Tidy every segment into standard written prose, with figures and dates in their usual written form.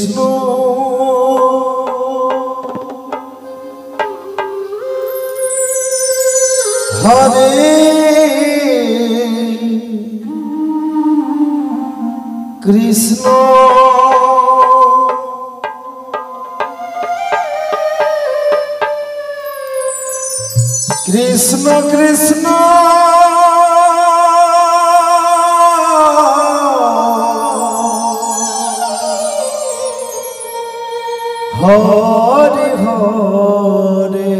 Krishna Hare Krishna Krishna Krishna Hare Hare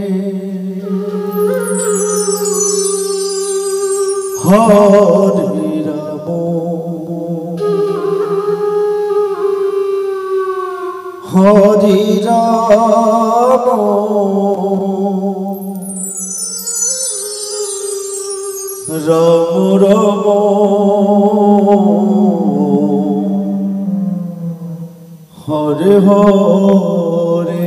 Hare Ram Hare Ram Ram Ram Hare Hare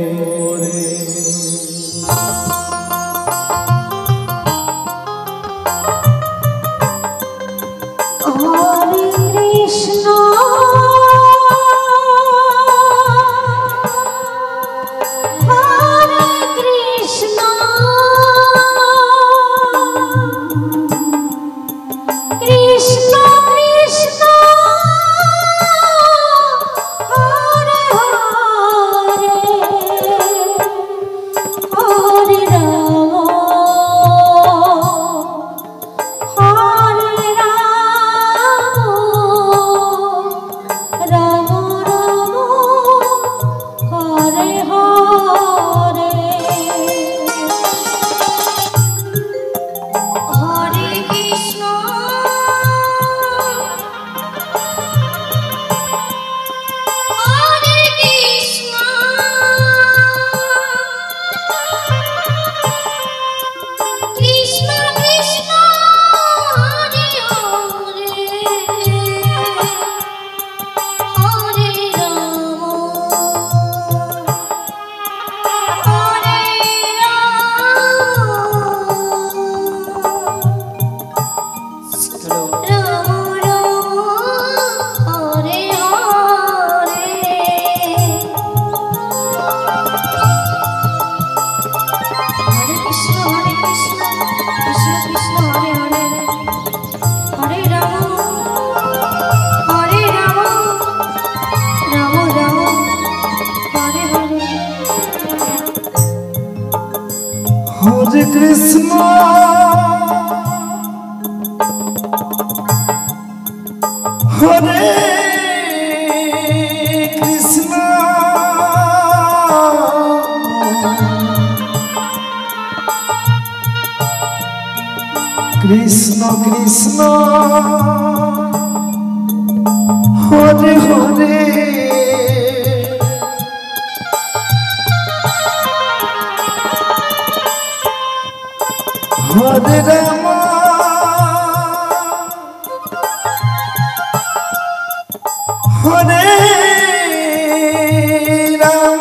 Hare Krishna Hare Krishna Krishna Krishna Hare Hare Hare Ram Hare Ram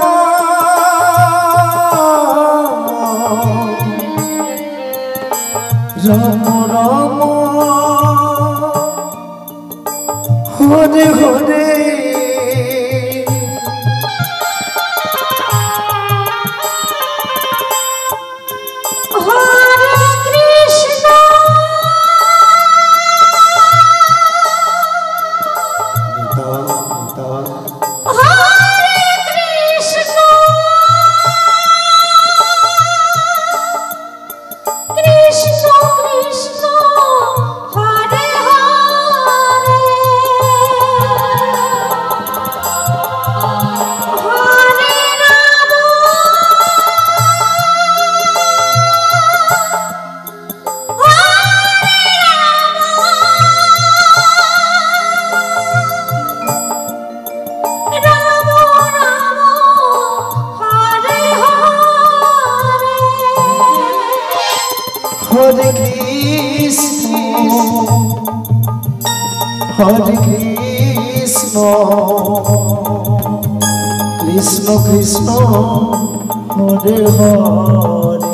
Ram Ram Hare Hare Hare Krishna, Hare Krishna, Krishna Krishna, Hare Hare,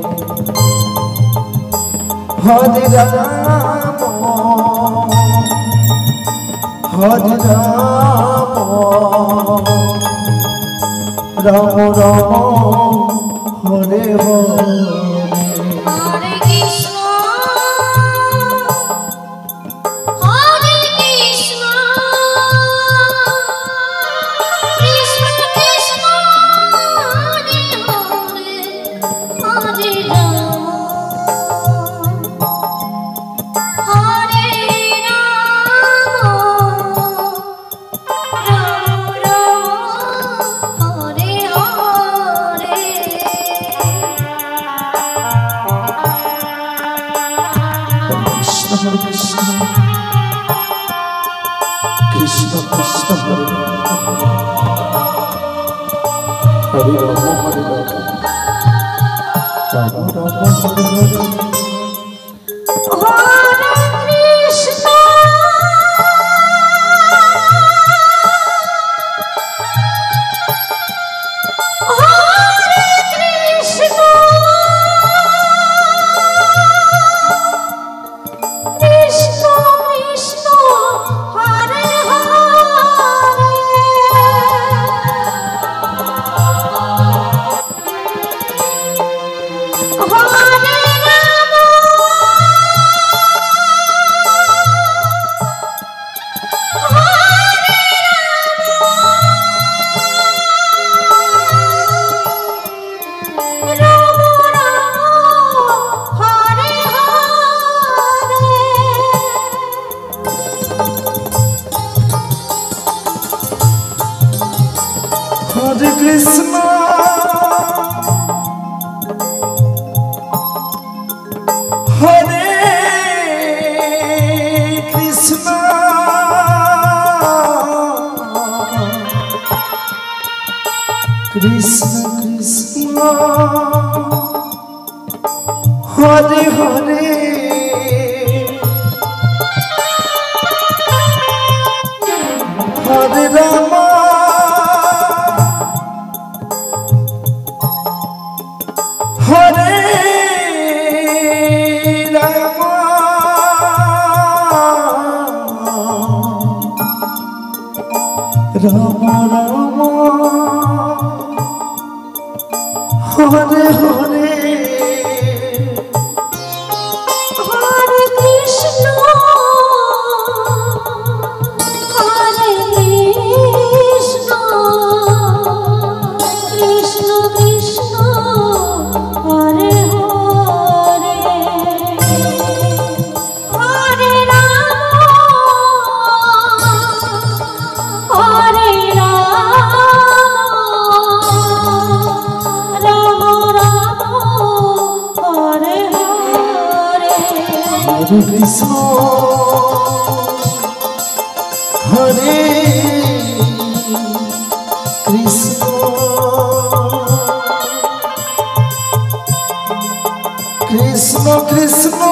Hare Rama, Hare Rama. Ram Ram Hare Hare Hare Krishna Hare Krishna Krishna Krishna Hare Hare Hare Ram Hare Ram Hare Hare Hare Krishna Krishna Krishna Hare Hare Rama Hare Rama Rama Rama Hare Hare Hare Krishna Hare Krishna Krishna Krishna Hare Hare Hare Rama Hare Rama Rama Rama Hare Hare Hare Krishna Hare Krishna Krishna Krishna Hare Hare Hare Rama Hare Rama Rama Rama Hare Hare Hare Krishna Hare Krishna Krishna Krishna